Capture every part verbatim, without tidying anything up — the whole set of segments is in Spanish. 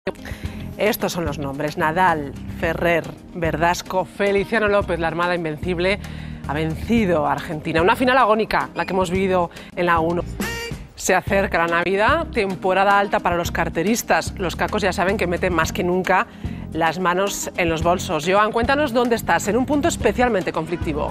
Estos son los nombres: Nadal, Ferrer, Verdasco, Feliciano López. La Armada Invencible ha vencido a Argentina. Una final agónica, la que hemos vivido en la uno. Se acerca la Navidad, temporada alta para los carteristas. Los cacos ya saben que meten más que nunca las manos en los bolsos. Joan, cuéntanos dónde estás, en un punto especialmente conflictivo.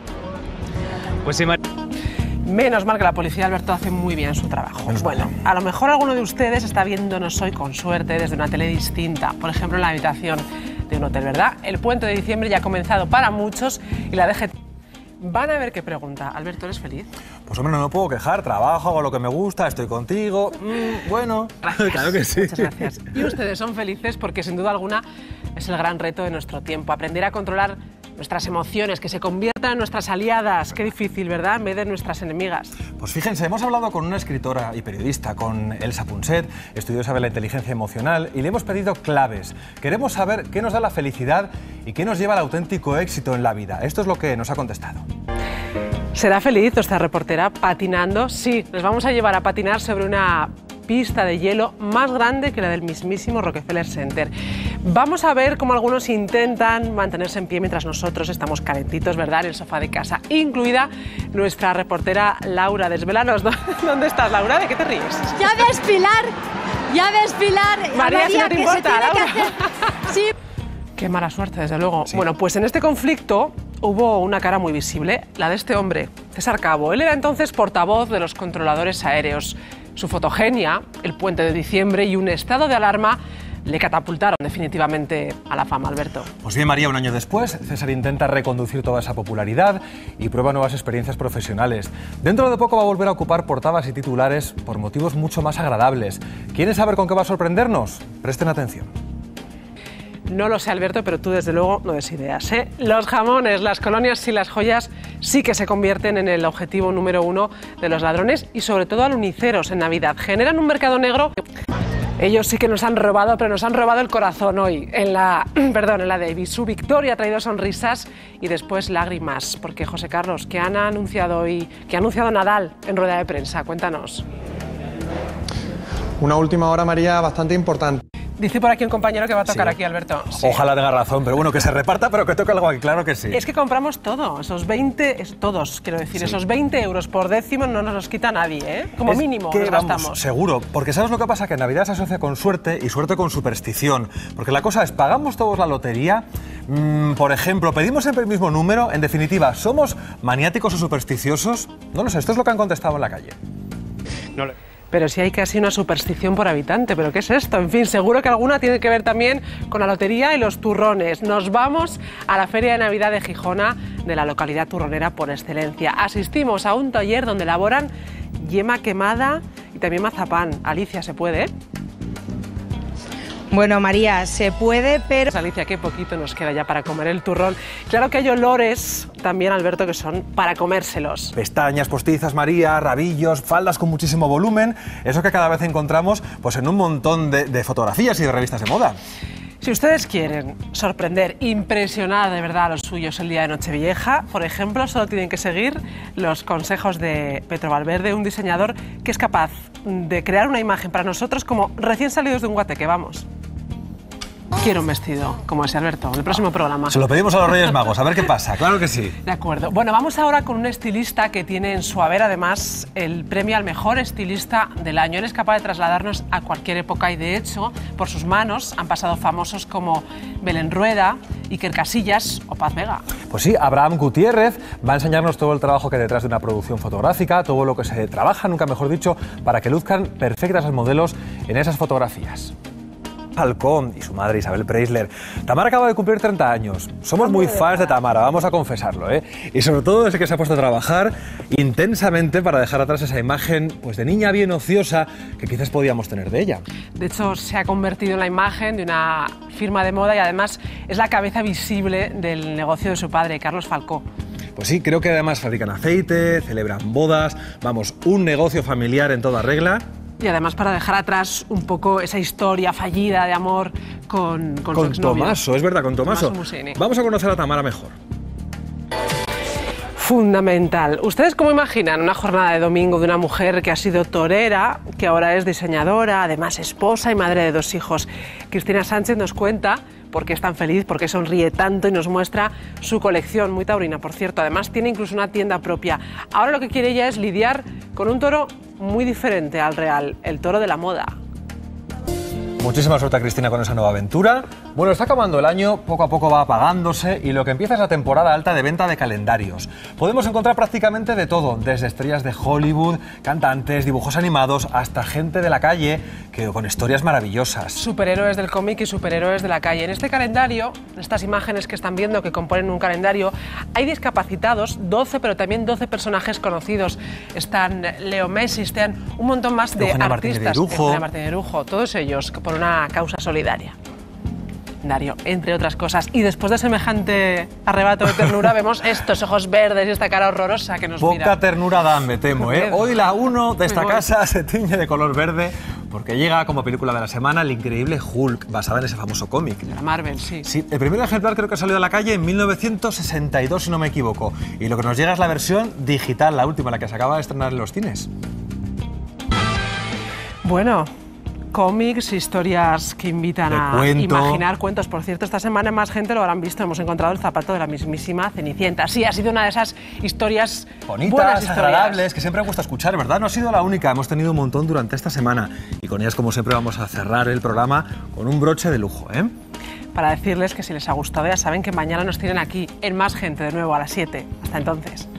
Pues sí, María. Menos mal que la policía, Alberto, hace muy bien su trabajo. Bueno, a lo mejor alguno de ustedes está viéndonos hoy con suerte desde una tele distinta, por ejemplo en la habitación de un hotel, ¿verdad? El puente de diciembre ya ha comenzado para muchos y la D G T van a ver qué pregunta. Alberto, ¿eres feliz? Pues hombre, no me puedo quejar, trabajo, hago lo que me gusta, estoy contigo, mm, bueno, gracias. Claro que sí. Muchas gracias. Y ustedes son felices porque sin duda alguna es el gran reto de nuestro tiempo, aprender a controlar nuestras emociones, que se conviertan en nuestras aliadas. Qué difícil, ¿verdad?, en vez de nuestras enemigas. Pues fíjense, hemos hablado con una escritora y periodista, con Elsa Punset, estudiosa de la inteligencia emocional, y le hemos pedido claves. Queremos saber qué nos da la felicidad y qué nos lleva al auténtico éxito en la vida. Esto es lo que nos ha contestado. ¿Será feliz nuestra reportera patinando? Sí, les vamos a llevar a patinar sobre una pista de hielo más grande que la del mismísimo Rockefeller Center. Vamos a ver cómo algunos intentan mantenerse en pie mientras nosotros estamos calentitos, ¿verdad?, en el sofá de casa, incluida nuestra reportera Laura. Desvélanos, ¿dónde estás, Laura? ¿De qué te ríes? Ya ves, Pilar, ya ves, Pilar. María, María si no te que importa, se tiene Laura. que hacer... Sí. Qué mala suerte, desde luego. Sí. Bueno, pues en este conflicto hubo una cara muy visible, la de este hombre, César Cabo. Él era entonces portavoz de los controladores aéreos. Su fotogenia, el puente de diciembre y un estado de alarma le catapultaron definitivamente a la fama, Alberto. Pues bien, María, un año después, César intenta reconducir toda esa popularidad y prueba nuevas experiencias profesionales. Dentro de poco va a volver a ocupar portadas y titulares por motivos mucho más agradables. ¿Quieren saber con qué va a sorprendernos? Presten atención. No lo sé, Alberto, pero tú desde luego no des ideas, ¿eh? Los jamones, las colonias y las joyas sí que se convierten en el objetivo número uno de los ladrones y sobre todo aluniceros en Navidad. Generan un mercado negro. Ellos sí que nos han robado, pero nos han robado el corazón hoy. En la, perdón, en la Davis. Su victoria ha traído sonrisas y después lágrimas. Porque, José Carlos, ¿qué han anunciado hoy? ¿Qué ha anunciado Nadal en rueda de prensa? Cuéntanos. Una última hora, María, bastante importante. Dice por aquí un compañero que va a tocar Sí. aquí, Alberto. Sí. Ojalá tenga razón, pero bueno, que se reparta, pero que toque algo aquí, claro que sí. Es que compramos todo, esos veinte, es, todos, quiero decir, Sí. esos veinte euros por décimo no nos los quita nadie, ¿eh? Como Es mínimo que, nos vamos, gastamos. seguro, porque ¿sabes lo que pasa? Que Navidad se asocia con suerte y suerte con superstición. Porque la cosa es, ¿pagamos todos la lotería? Mm, por ejemplo, ¿pedimos siempre el mismo número? En definitiva, ¿somos maniáticos o supersticiosos? No lo sé, esto es lo que han contestado en la calle. No le... Pero si hay casi una superstición por habitante, ¿pero qué es esto? En fin, seguro que alguna tiene que ver también con la lotería y los turrones. Nos vamos a la Feria de Navidad de Gijona, de la localidad turronera por excelencia. Asistimos a un taller donde elaboran yema quemada y también mazapán. Alicia, ¿se puede? Bueno, María, se puede, pero... Alicia, qué poquito nos queda ya para comer el turrón. Claro que hay olores también, Alberto, que son para comérselos. Pestañas postizas, María, rabillos, faldas con muchísimo volumen. Eso que cada vez encontramos pues, en un montón de, de fotografías y de revistas de moda. Si ustedes quieren sorprender, impresionar de verdad a los suyos el día de Nochevieja, por ejemplo, solo tienen que seguir los consejos de Petro Valverde, un diseñador que es capaz de crear una imagen para nosotros como recién salidos de un guateque, vamos. Quiero un vestido como ese, Alberto, en el próximo programa. Se lo pedimos a los Reyes Magos, a ver qué pasa, claro que sí. De acuerdo. Bueno, vamos ahora con un estilista que tiene en su haber, además, el premio al mejor estilista del año. Él es capaz de trasladarnos a cualquier época y, de hecho, por sus manos han pasado famosos como Belén Rueda, Iker Casillas o Paz Vega. Pues sí, Abraham Gutiérrez va a enseñarnos todo el trabajo que hay detrás de una producción fotográfica, todo lo que se trabaja, nunca mejor dicho, para que luzcan perfectas las modelos en esas fotografías. Halcón y su madre Isabel Preisler. Tamara acaba de cumplir treinta años. Somos muy fans de Tamara, vamos a confesarlo, ¿eh? Y sobre todo desde que se ha puesto a trabajar intensamente para dejar atrás esa imagen pues, de niña bien ociosa que quizás podíamos tener de ella. De hecho, se ha convertido en la imagen de una firma de moda y además es la cabeza visible del negocio de su padre, Carlos Falcó. Pues sí, creo que además fabrican aceite, celebran bodas, vamos, un negocio familiar en toda regla. Y además para dejar atrás un poco esa historia fallida de amor con, con, con su exnovio. Tomaso, es verdad, con Tomaso. Tomaso Musini. Vamos a conocer a Tamara mejor. Fundamental. ¿Ustedes cómo imaginan una jornada de domingo de una mujer que ha sido torera, que ahora es diseñadora, además esposa y madre de dos hijos? Cristina Sánchez nos cuenta por qué es tan feliz, por qué sonríe tanto y nos muestra su colección, muy taurina, por cierto. Además tiene incluso una tienda propia. Ahora lo que quiere ella es lidiar con un toro muy diferente al real, el toro de la moda. Muchísima suerte a Cristina con esa nueva aventura. Bueno, está acabando el año, poco a poco va apagándose y lo que empieza es la temporada alta de venta de calendarios. Podemos encontrar prácticamente de todo, desde estrellas de Hollywood, cantantes, dibujos animados, hasta gente de la calle que, con historias maravillosas. Superhéroes del cómic y superhéroes de la calle. En este calendario, en estas imágenes que están viendo que componen un calendario, hay discapacitados, doce, pero también doce personajes conocidos. Están Leo Messi, están un montón más de Eugenia artistas. Martínez de Irujo. Eugenia Martínez de Irujo, todos ellos por una causa solidaria. Dario, entre otras cosas. Y después de semejante arrebato de ternura vemos estos ojos verdes y esta cara horrorosa que nos mira. Poca ternura dan, me temo, ¿eh? Hoy la uno de esta casa se tiñe de color verde porque llega como película de la semana El increíble Hulk, basada en ese famoso cómic. De la Marvel, sí. Sí, el primer ejemplar creo que ha salido a la calle en mil novecientos sesenta y dos, si no me equivoco. Y lo que nos llega es la versión digital, la última, la que se acaba de estrenar en los cines. Bueno, cómics, historias que invitan a cuento. imaginar cuentos. Por cierto, esta semana más gente lo habrán visto. Hemos encontrado el zapato de la mismísima Cenicienta. Sí, ha sido una de esas historias bonitas, buenas historias. agradables, que siempre gusta escuchar, ¿verdad? No ha sido la única, hemos tenido un montón durante esta semana. Y con ellas, como siempre, vamos a cerrar el programa con un broche de lujo, ¿eh? Para decirles que si les ha gustado, ya saben que mañana nos tienen aquí en Más Gente, de nuevo a las siete. Hasta entonces.